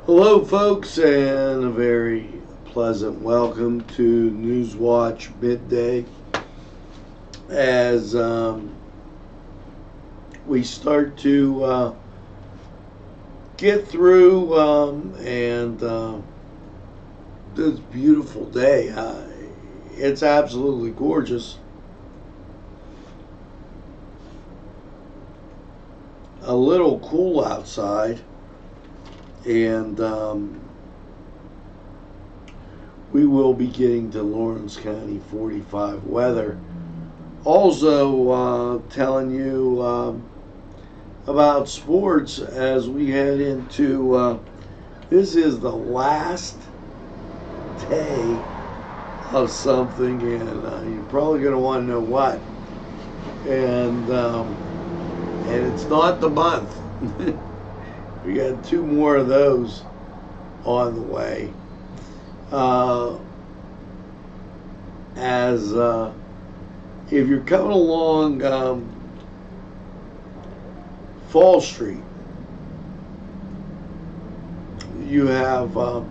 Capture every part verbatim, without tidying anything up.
Hello folks, and a very pleasant welcome to Newswatch Midday as um, we start to uh, get through um, and uh, this beautiful day. Uh, it's absolutely gorgeous. A little cool outside, and um, we will be getting to Lawrence County forty-five weather. Also uh, telling you um, about sports as we head into uh, this is the last day of something, and uh, you're probably going to want to know what. And um, and it's not the month. We got two more of those on the way. Uh, as uh, if you're coming along um, Fall Street, you have um,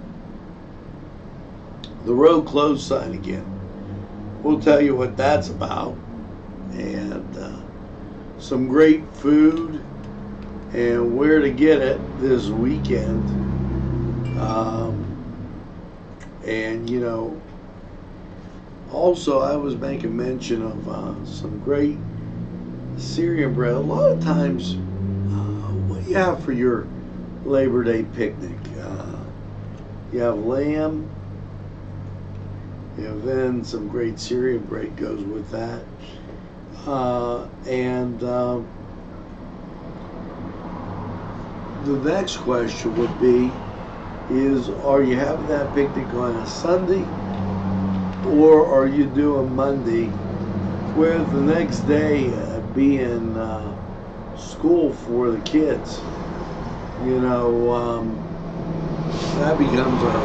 the road closed sign again. We'll tell you what that's about, and uh, some great food and where to get it this weekend. Um, and you know, also I was making mention of uh, some great Syrian bread. A lot of times, uh, what do you have for your Labor Day picnic? Uh, you have lamb, you know, then some great Syrian bread goes with that. Uh, and uh, the next question would be is, are you having that picnic on a Sunday, or are you doing Monday with the next day uh, being uh, school for the kids? You know, um, that becomes a,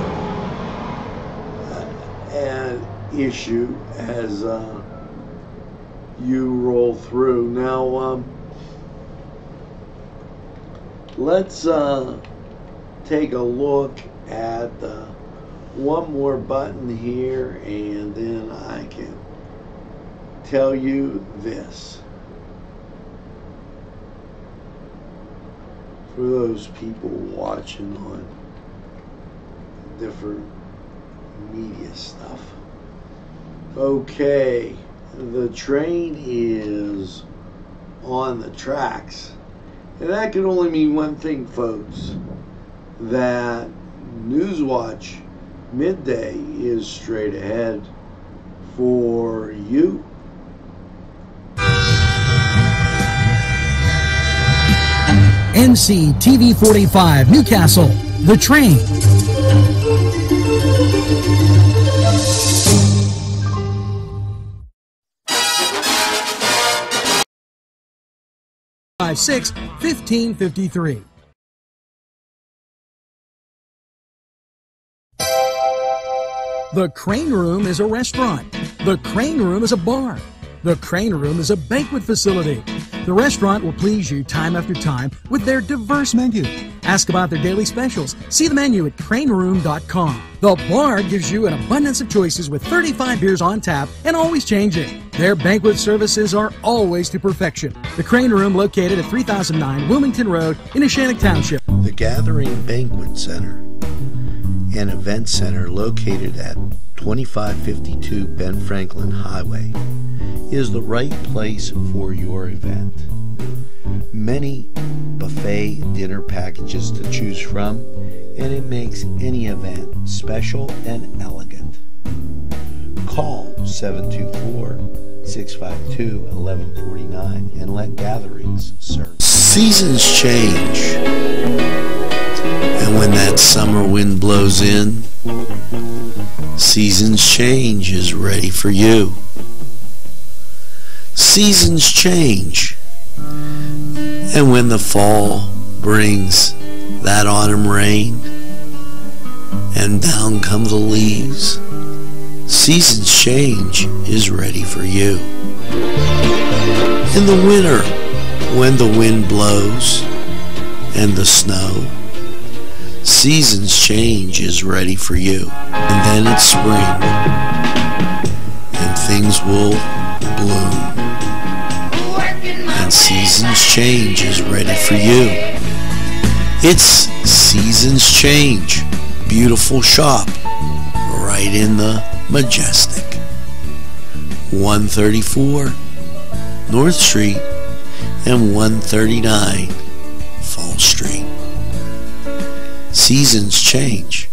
a, an issue as uh, you roll through. Now, um, let's uh, take a look at uh, one more button here, and then I can tell you this. For those people watching on different media stuff. Okay, the train is on the tracks. And that can only mean one thing, folks, that Newswatch Midday is straight ahead for you. N C T V forty-five, Newcastle, The Train. five six, fifteen fifty-three. The Crane Room is a restaurant. The Crane Room is a bar. The Crane Room is a banquet facility. The restaurant will please you time after time with their diverse menu. Ask about their daily specials. See the menu at crane room dot com. The bar gives you an abundance of choices with thirty-five beers on tap and always changing. Their banquet services are always to perfection. The Crane Room, located at three thousand nine Wilmington Road in Ashannock Township. The Gathering Banquet Center, an event center located at twenty-five fifty-two Ben Franklin Highway, is the right place for your event. Many buffet dinner packages to choose from, and it makes any event special and elegant. Call seven two four, six five two, one one four nine and let Gatherings serve. Seasons change, and when that summer wind blows in, Seasons Change is ready for you. Seasons change, and when the fall brings that autumn rain and down come the leaves, Seasons Change is ready for you. In the winter, when the wind blows and the snow, Seasons Change is ready for you. And then it's spring, and things will bloom. And Seasons Change is ready for you. It's Seasons Change. Beautiful shop right in the Majestic. one thirty-four North Street and one thirty-nine Fall Street. Seasons Change.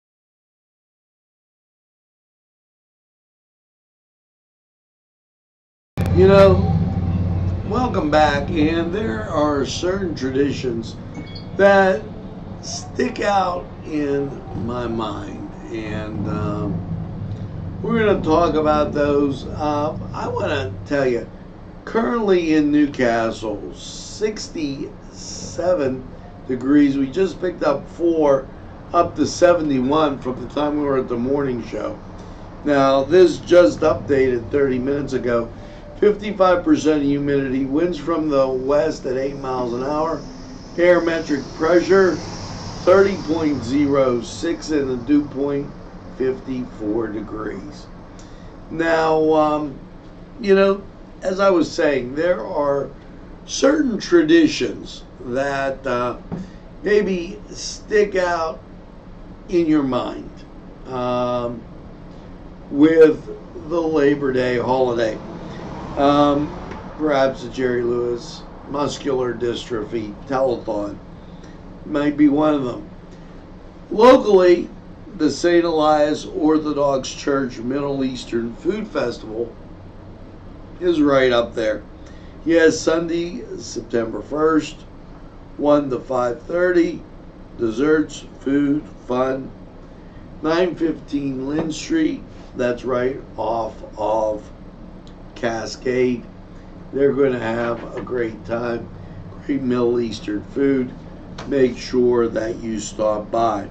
You know, welcome back, and there are certain traditions that stick out in my mind, and um, we're going to talk about those. Uh, I want to tell you, currently in Newcastle, sixty-seven degrees. We just picked up four, up to seventy-one from the time we were at the morning show. Now, this just updated thirty minutes ago. fifty-five percent humidity, winds from the west at eight miles an hour, barometric pressure thirty point zero six, and the dew point fifty-four degrees. Now, um, you know, as I was saying, there are certain traditions that uh, maybe stick out in your mind um, with the Labor Day holiday. Um, perhaps the Jerry Lewis Muscular Dystrophy Telethon might be one of them. Locally, the Saint Elias Orthodox Church Middle Eastern Food Festival is right up there. Yes, Sunday, September first, one to five thirty, desserts, food, fun. nine fifteen Lynn Street, that's right off of Cascade. They're going to have a great time, great Middle Eastern food. Make sure that you stop by.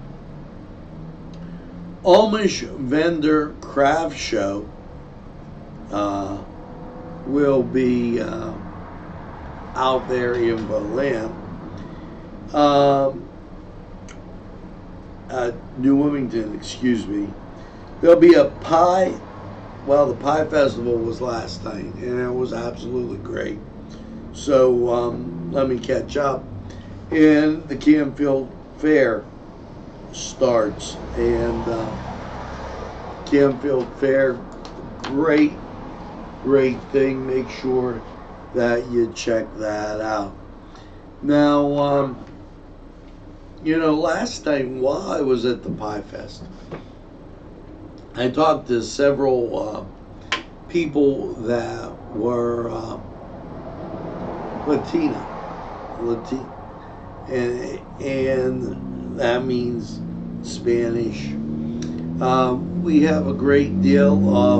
Amish Vendor Craft Show uh, will be uh, out there in Berlin. Um, uh, New Wilmington, excuse me. There'll be a pie. Well, the Pie Festival was last night, and it was absolutely great. So um, let me catch up. And the Canfield Fair starts, and uh, Canfield Fair, great, great thing. Make sure that you check that out. Now, um, you know, last night while I was at the Pie Fest, I talked to several uh, people that were uh, Latina, Latina, and and that means Spanish. Um, we have a great deal of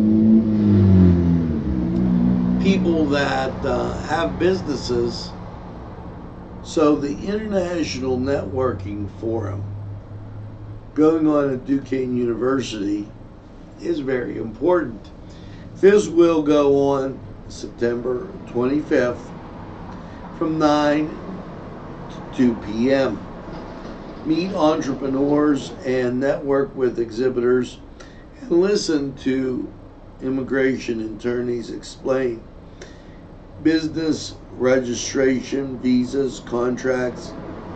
people that uh, have businesses. So the International Networking Forum going on at Duquesne University is very important. This will go on September twenty-fifth from nine to two p m Meet entrepreneurs and network with exhibitors and listen to immigration attorneys explain business registration, visas, contracts,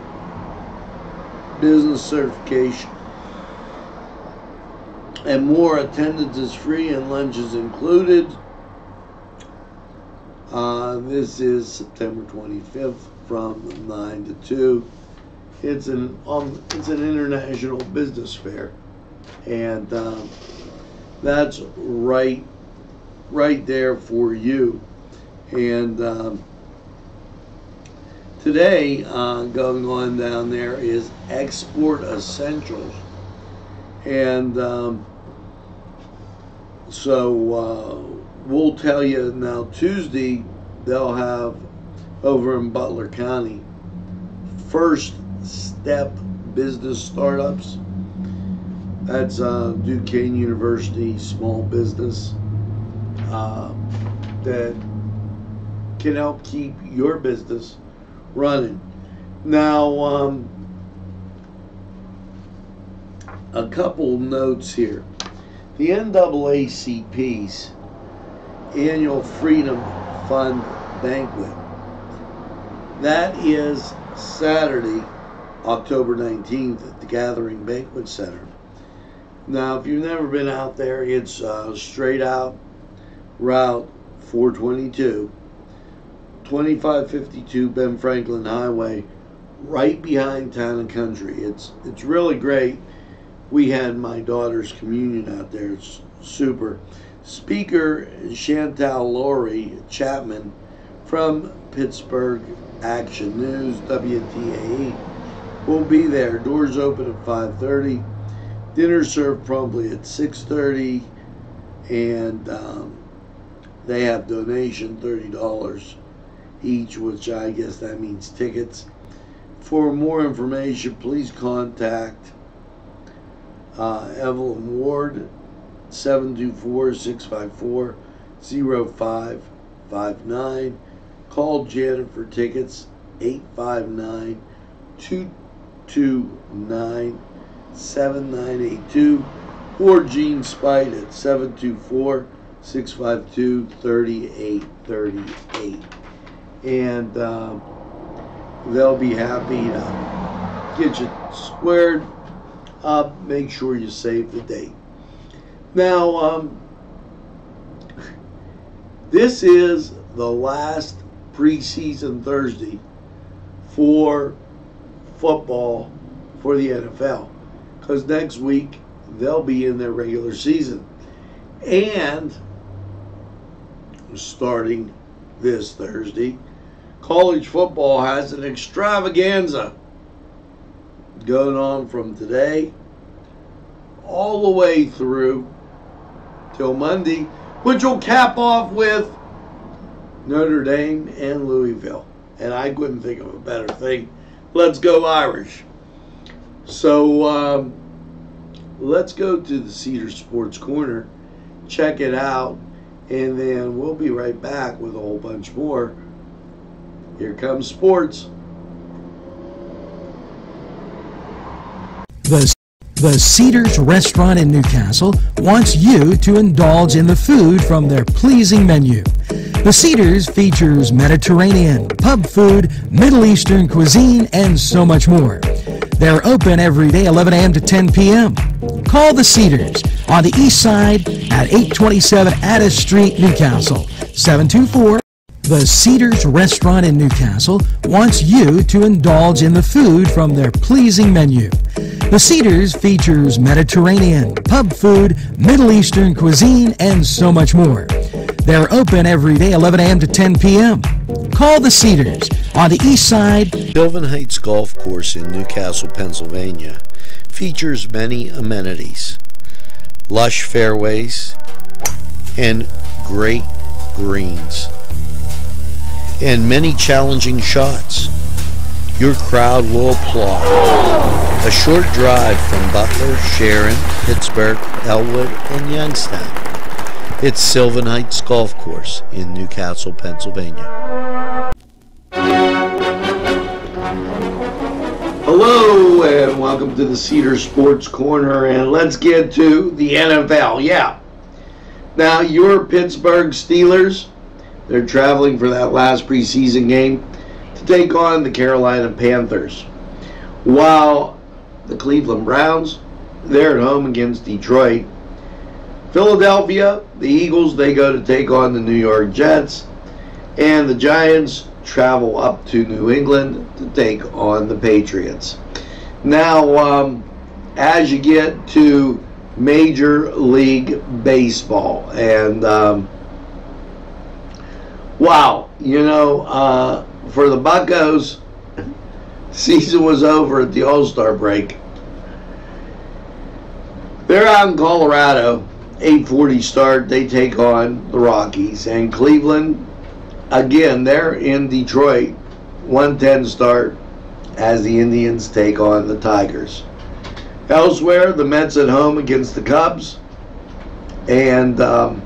business certification, and more. Attendance is free and lunch is included. Uh, this is September twenty-fifth from nine to two. It's an um, it's an international business fair, and um, that's right right there for you. And um, today, uh, going on down there is Export Essentials, and um, so uh, we'll tell you now. Tuesday, they'll have over in Butler County First Step Business Startups. That's uh, Duquesne University small business uh, that can help keep your business running. Now, um, a couple notes here. The N double A C P's Annual Freedom Fund Banquet. That is Saturday, October nineteenth at the Gathering Banquet Center. Now, if you've never been out there, it's uh, straight out Route four twenty-two, twenty-five fifty-two Ben Franklin Highway, right behind Town and Country. It's it's really great. We had my daughter's communion out there. It's super. Speaker Chantal Laurie Chapman from Pittsburgh Action News, W T A E, will be there. Doors open at five thirty. Dinner served promptly at six thirty. And um, they have donation thirty dollars each, which I guess that means tickets. For more information, please contact uh, Evelyn Ward, seven two four, six five four, zero five five nine. Call Janet for tickets, eight five nine, two two nine, seven nine eight two, or Gene Spite at seven two four, six five two, three eight three eight. And um, they'll be happy to get you squared up. Make sure you save the date. Now, um, this is the last preseason Thursday for football for the N F L, because next week they'll be in their regular season. And starting this Thursday, college football has an extravaganza going on from today all the way through till Monday, which will cap off with Notre Dame and Louisville. And I couldn't think of a better thing. Let's go Irish. So um, let's go to the Cedar Sports Corner, check it out, and then we'll be right back with a whole bunch more. Here comes sports. The The Cedars Restaurant in Newcastle wants you to indulge in the food from their pleasing menu. The Cedars features Mediterranean, pub food, Middle Eastern cuisine, and so much more. They're open every day, eleven a.m. to ten p.m. Call the Cedars on the east side at eight twenty-seven Addis Street, Newcastle, seven two four. The Cedars Restaurant in Newcastle wants you to indulge in the food from their pleasing menu. The Cedars features Mediterranean, pub food, Middle Eastern cuisine, and so much more. They're open every day, eleven a.m. to ten p.m. Call the Cedars on the east side. Sylvan Heights Golf Course in Newcastle, Pennsylvania features many amenities, lush fairways, and great greens, and many challenging shots. Your crowd will applaud. A short drive from Butler, Sharon, Pittsburgh, Elwood, and Youngstown. It's Sylvan Heights Golf Course in Newcastle, Pennsylvania. Hello and welcome to the Cedar Sports Corner, and let's get to the N F L. Yeah. Now, your Pittsburgh Steelers, they're traveling for that last preseason game to take on the Carolina Panthers, while the Cleveland Browns, they're at home against Detroit. Philadelphia, the Eagles, they go to take on the New York Jets, and the Giants travel up to New England to take on the Patriots. Now, um, as you get to Major League Baseball, and um, wow, you know, uh, for the Buccos, season was over at the All-Star break. They're out in Colorado, eight forty start. They take on the Rockies. And Cleveland, again, they're in Detroit, one ten start, as the Indians take on the Tigers. Elsewhere, the Mets at home against the Cubs. And um,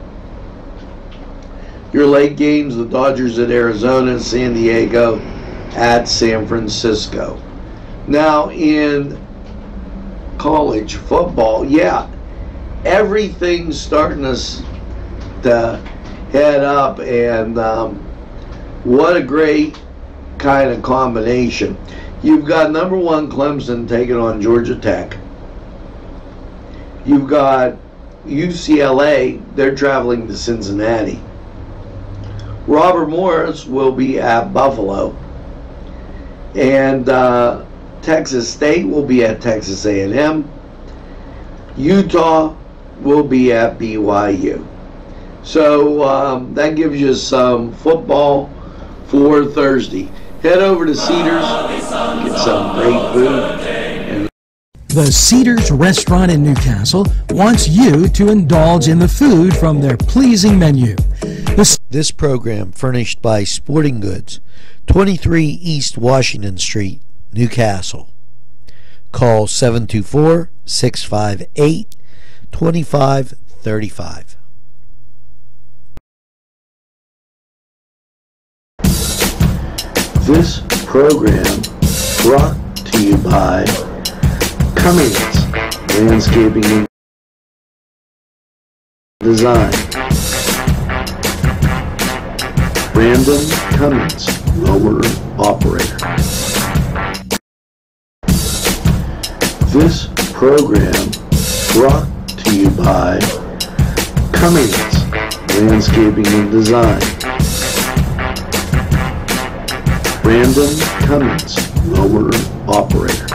your late games, the Dodgers at Arizona, San Diego at San Francisco. Now, in college football. Yeah, everything's starting to, to head up, and um, what a great kind of combination. You've got number one Clemson taking on Georgia Tech. You've got U C L A, they're traveling to Cincinnati. Robert Morris will be at Buffalo. And uh, Texas State will be at Texas A and M. Utah will be at B Y U. So um, that gives you some football for Thursday. Head over to Cedars, get some great food. The Cedars Restaurant in Newcastle wants you to indulge in the food from their pleasing menu. This, this program furnished by Sporting Goods, twenty-three East Washington Street, Newcastle. Call seven two four, six five eight, two five three five. This program brought to you by Cummings Landscaping and Design. Brandon Cummings, Mower Operator. This program brought to you by Cummings Landscaping and Design. Brandon Cummings, Mower Operator.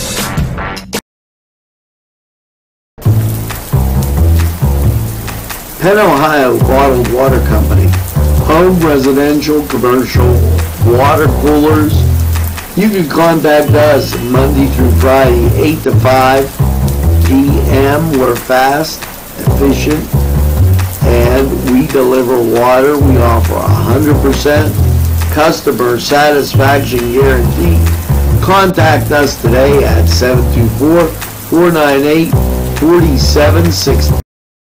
Penn Ohio Bottled Water Company. Home, residential, commercial, water coolers. You can contact us Monday through Friday, eight to five p m We're fast, efficient, and we deliver water. We offer one hundred percent customer satisfaction guarantee. Contact us today at seven two four, four nine eight, four seven six zero.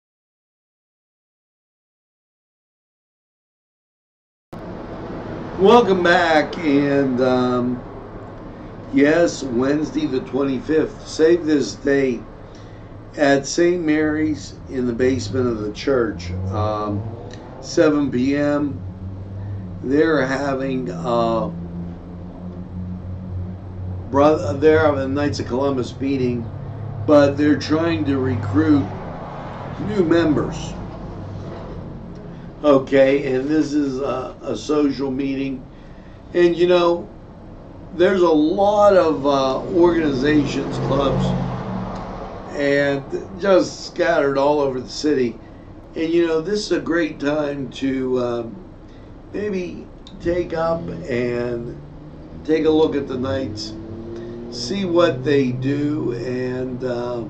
Welcome back, and um, yes, Wednesday the twenty-fifth. Save this date at Saint Mary's in the basement of the church, um, seven p m They're having uh, brother. They're having a Knights of Columbus meeting, but they're trying to recruit new members. Okay, and this is a, a social meeting, and you know, there's a lot of uh, organizations, clubs, and just scattered all over the city. And you know, this is a great time to um, maybe take up and take a look at the Knights, see what they do, and uh,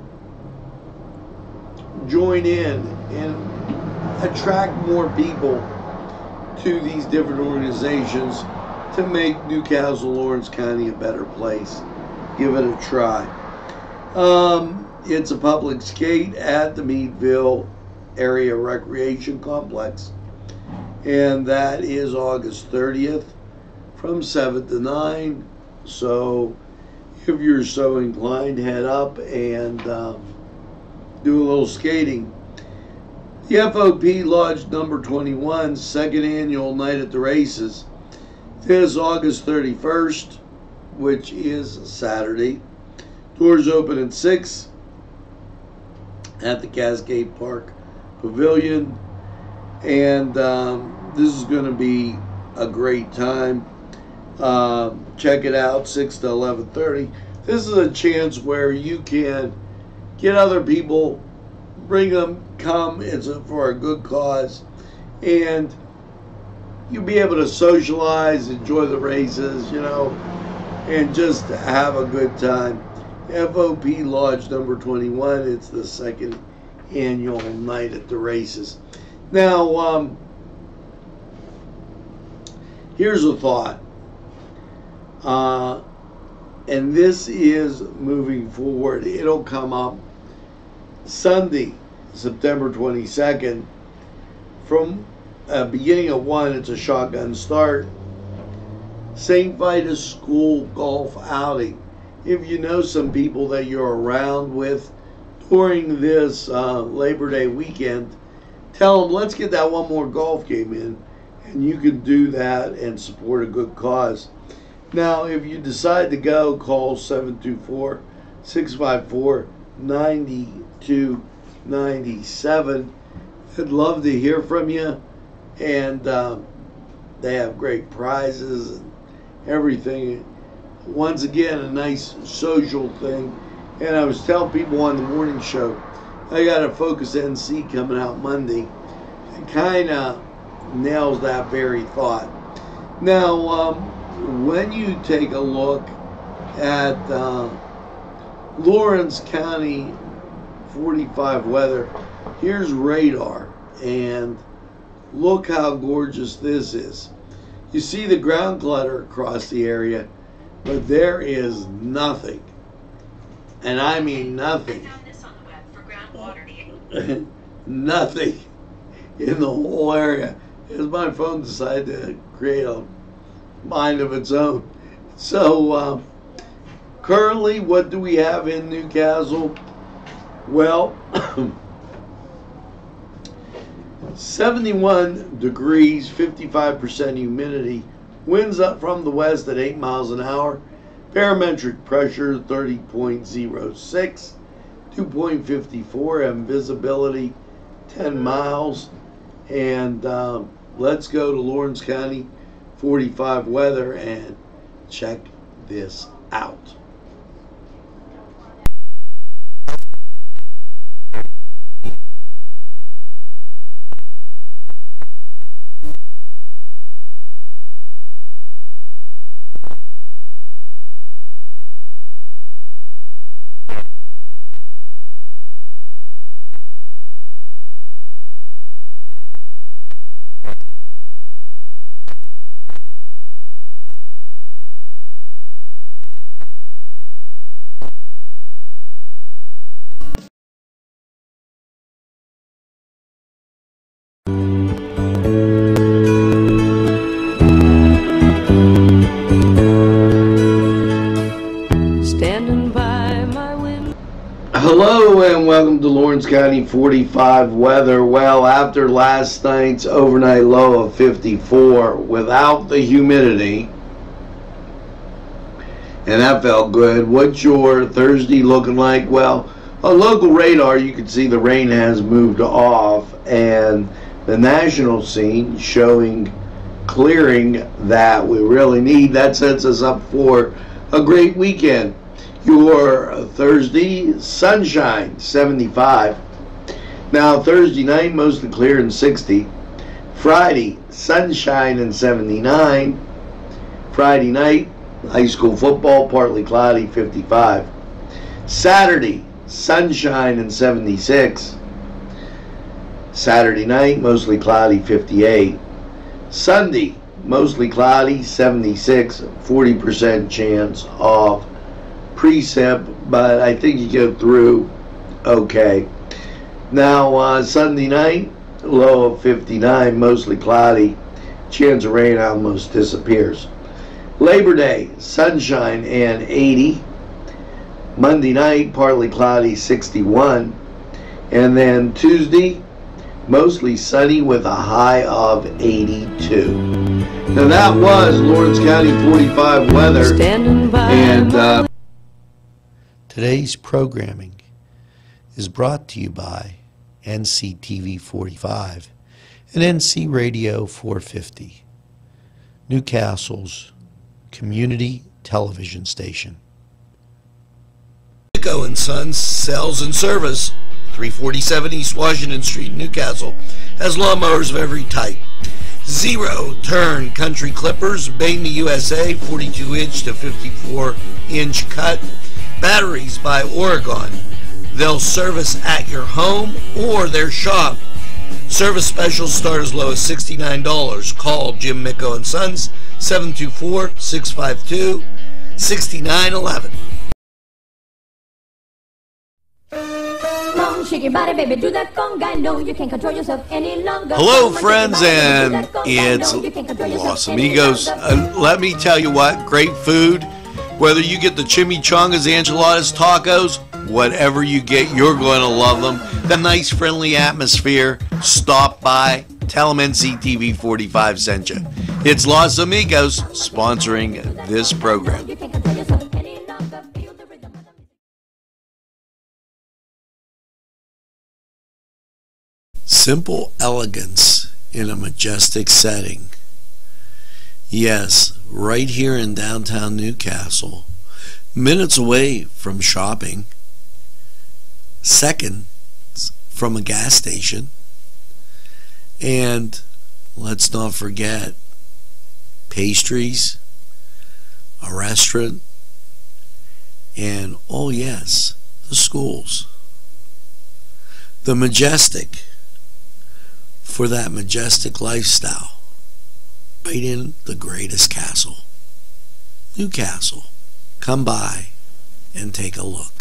join in and attract more people to these different organizations to make Newcastle Lawrence County a better place. Give it a try. Um, it's a public skate at the Meadville Area Recreation Complex, and that is August thirtieth from seven to nine. So if you're so inclined, head up and uh, do a little skating. The F O P Lodge number twenty-one, second annual night at the races, is August thirty-first, which is Saturday. Doors open at six at the Cascade Park Pavilion, and um, this is going to be a great time. Uh, check it out, six to eleven thirty. This is a chance where you can get other people, bring them, come. It's a, for a good cause, and you'll be able to socialize, enjoy the races, you know, and just have a good time. F O P Lodge number twenty-one, it's the second annual night at the races. Now, um, here's a thought, uh, and this is moving forward. It'll come up Sunday, September twenty-second, from uh, beginning of one, it's a shotgun start. Saint Vitus School Golf Outing. if you know some people that you're around with during this uh, Labor Day weekend, tell them, let's get that one more golf game in, and you can do that and support a good cause. Now, if you decide to go, call seven two four, six five four, nine two nine seven. I'd love to hear from you, and uh, they have great prizes and everything. Once again, a nice social thing. And I was telling people on the morning show, I got a Focus N C coming out Monday. It kind of nails that very thought. Now, um, when you take a look at uh, Lawrence County forty-five weather, here's radar, and look how gorgeous this is. You see the ground clutter across the area, but there is nothing, and I mean nothing, I found this on the web for groundwater. nothing in the whole area. As my phone decided to create a mind of its own. So uh, currently, what do we have in Newcastle? Well, seventy-one degrees, fifty-five percent humidity, winds up from the west at eight miles an hour, barometric pressure thirty point zero six, dew point five four, and visibility ten miles. And uh, let's go to Lawrence County forty-five weather and check this out. Hello and welcome to Lawrence County forty-five weather. Well, after last night's overnight low of fifty-four without the humidity, and that felt good, what's your Thursday looking like? Well, on local radar you can see the rain has moved off, and the national scene showing clearing that we really need. That sets us up for a great weekend. Your Thursday, sunshine, seventy-five. Now Thursday night, mostly clear and sixty. Friday, sunshine and seventy-nine. Friday night, high school football, partly cloudy, fifty-five. Saturday, sunshine and seventy-six. Saturday night, mostly cloudy, fifty-eight. Sunday, mostly cloudy, seventy-six, forty percent chance of precip, but I think you go through okay. Now uh, Sunday night, low of fifty-nine, mostly cloudy, chance of rain almost disappears. Labor Day, sunshine and eighty. Monday night, partly cloudy, sixty-one. And then Tuesday, mostly sunny with a high of eighty-two. Now that was Lawrence County forty-five weather. And uh, today's programming is brought to you by N C T V forty-five and N C Radio four fifty, Newcastle's community television station. Micco and Sons Sales and Service, three forty-seven East Washington Street, Newcastle, has lawnmowers of every type. Zero turn country clippers, made in the U S A, forty-two inch to fifty-four inch cut. Batteries by Oregon. They'll service at your home or their shop. Service specials start as low as sixty-nine dollars. Call Jim Micco and Sons, seven two four, six five two, six nine one one. Shake your body, baby, do that conga. No, you can't control yourself any longer. Hello, friends, and it's Los Amigos. Uh, let me tell you what, great food, Whether you get the chimichangas, enchiladas, tacos, whatever you get, you're going to love them. The nice, friendly atmosphere. Stop by. Tell them N C T V forty-five sent you. It's Los Amigos sponsoring this program. You can't control yourself any longer. Feel the rhythm of the Simple elegance in a majestic setting. Yes, right here in downtown Newcastle, minutes away from shopping, seconds from a gas station, and let's not forget pastries, a restaurant, and oh yes, the schools. The Majestic, for that majestic lifestyle, right in the greatest castle, Newcastle. Come by and take a look.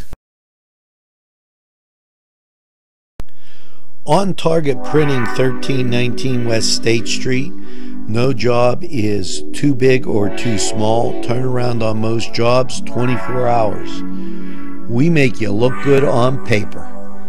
On Target Printing, thirteen nineteen West State Street. No job is too big or too small. Turnaround on most jobs, twenty-four hours. We make you look good on paper.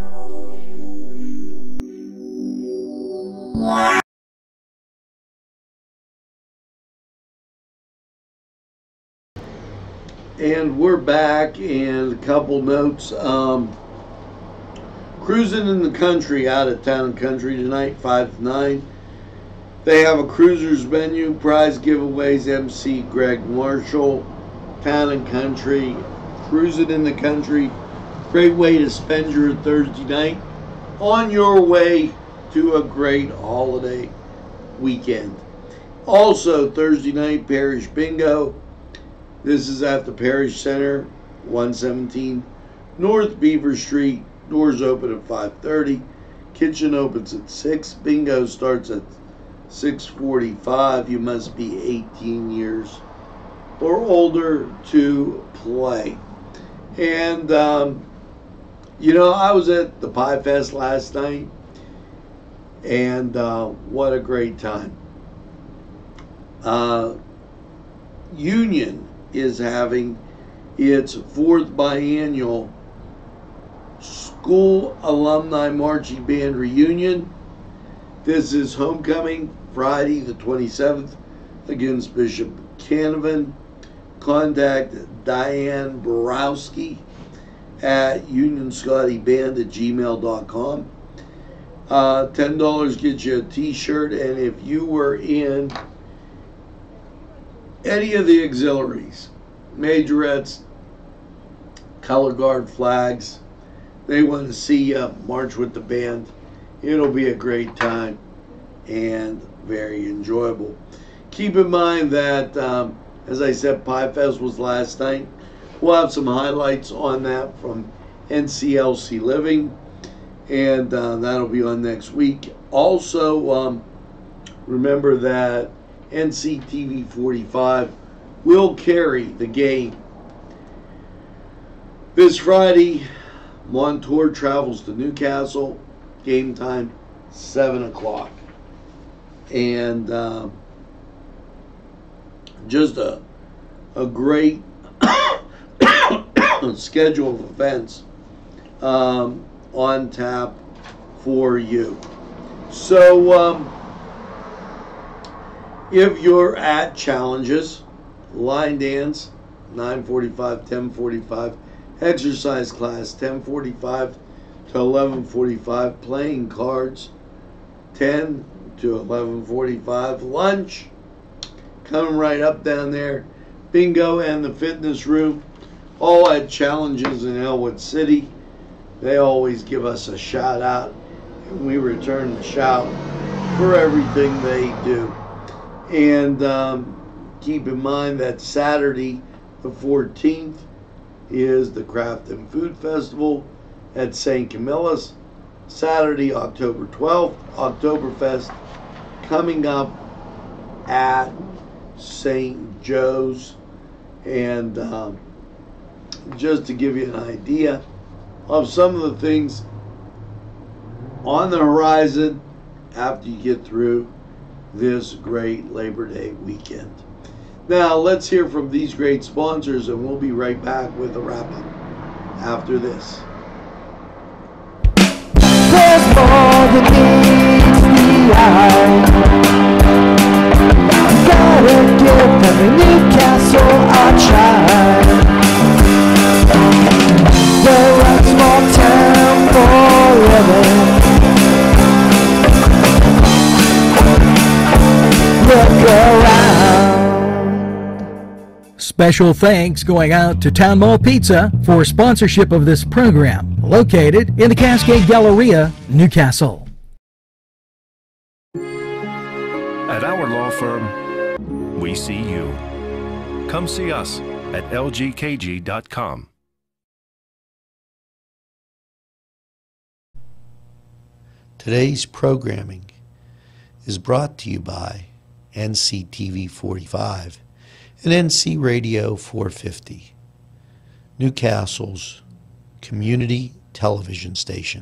And we're back, and a couple notes. Um, cruising in the country, out of town and country tonight, five to nine. They have a cruisers menu, prize giveaways, M C Greg Marshall, town and country, cruising in the country. Great way to spend your Thursday night on your way to a great holiday weekend. Also, Thursday night, Parish Bingo. This is at the Parish Center, one seventeen North Beaver Street. Doors open at five thirty. Kitchen opens at six. Bingo starts at six forty-five. You must be eighteen years or older to play. And, um, you know, I was at the Pie Fest last night, and uh, what a great time. Uh, Union is having its fourth biannual school alumni marching band reunion. This is homecoming Friday the twenty-seventh against Bishop Canavan. Contact Diane Borowski at union scotty band at gmail dot com. Uh, ten dollars gets you a t-shirt, and if you were in any of the auxiliaries, majorettes, color guard flags, they want to see you march with the band. It'll be a great time and very enjoyable. Keep in mind that, um, as I said, Pie Fest was last night. We'll have some highlights on that from N C L C Living, and uh, that'll be on next week. Also, um, remember that N C T V forty-five will carry the game. This Friday, Montour travels to Newcastle. Game time, seven o'clock. And uh, just a, a great schedule of events um, on tap for you. So, um, if you're at Challenges, line dance, nine forty-five, ten forty-five, exercise class, ten forty-five to eleven forty-five, playing cards, ten to eleven forty-five, lunch, coming right up down there, bingo and the fitness room, all at Challenges in Elwood City. They always give us a shout out, and we return the shout for everything they do. And um, keep in mind that Saturday the fourteenth is the Craft and Food Festival at Saint Camillus. Saturday, October twelfth, Oktoberfest coming up at Saint Joe's. And um, just to give you an idea of some of the things on the horizon after you get through this great Labor Day weekend. Now, let's hear from these great sponsors, and we'll be right back with a wrap-up after this. There's more than meets the eye. Gotta give every Newcastle a try. They're a small town for living. Look around. Special thanks going out to Town Mall Pizza for sponsorship of this program, located in the Cascade Galleria, Newcastle. At our law firm, we see you. Come see us at L G K G dot com. Today's programming is brought to you by N C T V forty-five and N C Radio four fifty, Newcastle's community television station.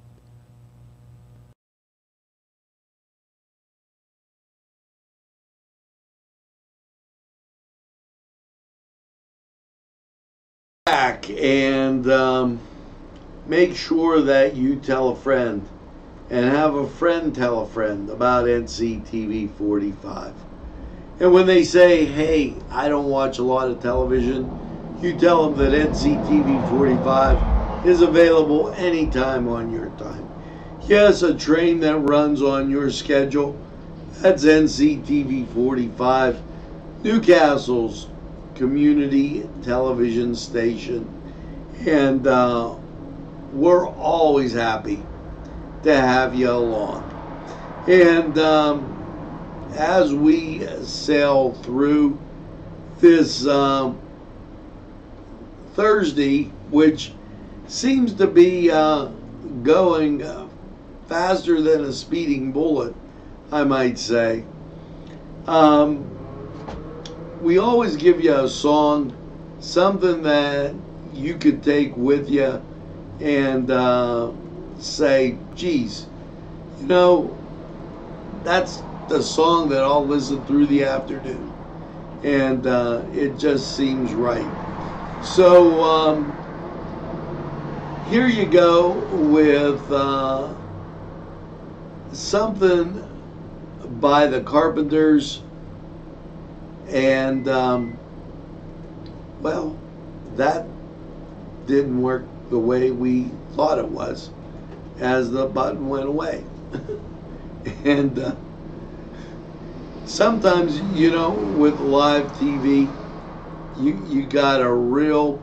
Back and um, make sure that you tell a friend and have a friend tell a friend about N C T V forty-five. And when they say, hey, I don't watch a lot of television, you tell them that N C T V forty-five is available anytime on your time. Yes, a train that runs on your schedule, that's N C T V forty-five, Newcastle's community television station. And uh, we're always happy to have you along. And um, as we sail through this um, Thursday, which seems to be uh, going uh, faster than a speeding bullet, I might say, um, we always give you a song, something that you could take with you and uh, say, geez, you know, that's the song that I'll listen through the afternoon, and uh, it just seems right. So um, here you go with uh, something by the Carpenters, and um, well, that didn't work the way we thought it was, as the button went away. And uh, sometimes, you know, with live T V, you you got a real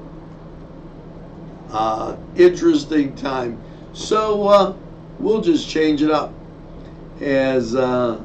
uh, interesting time. So uh, we'll just change it up as uh,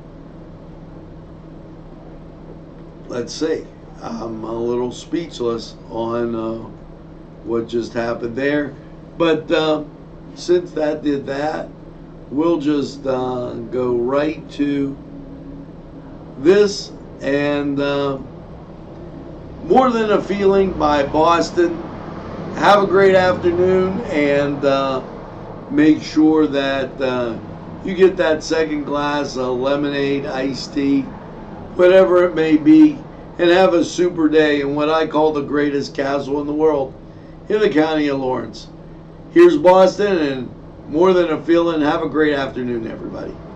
let's see. I'm a little speechless on uh, what just happened there, but uh, since that did that, we'll just uh, go right to this, and uh, More Than a Feeling by Boston. Have a great afternoon, and uh, make sure that uh, you get that second glass of lemonade, iced tea, whatever it may be, and have a super day in what I call the greatest castle in the world, in the county of Lawrence. Here's Boston and More Than a Feeling. Have a great afternoon, everybody.